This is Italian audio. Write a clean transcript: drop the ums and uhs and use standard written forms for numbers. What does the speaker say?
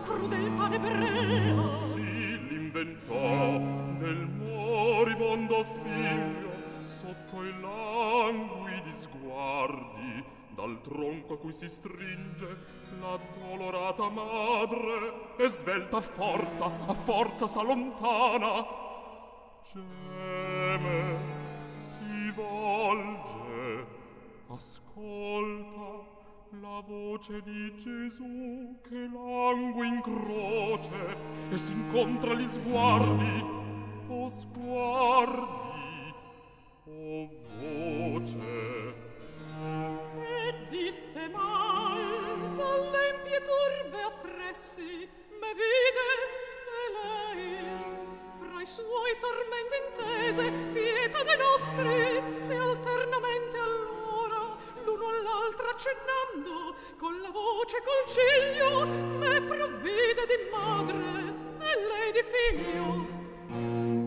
crudeltà d'ebrea. Sì, l'inventò del moribondo figlio sotto i languidi sguardi dal tronco a cui si stringe l'addolorata madre e svelta a forza s'allontana, geme, si volge, ascolta la voce di Gesù che langue in croce e s'incontra gli sguardi, o sguardi, o voce. E disse mal dalle impieturbe appressi, me vide e lei fra i suoi tormenti intese pietà de nostri, e alternamente allora l'uno all'altra accennando con la voce e col ciglio me provvide di madre e lei di figlio.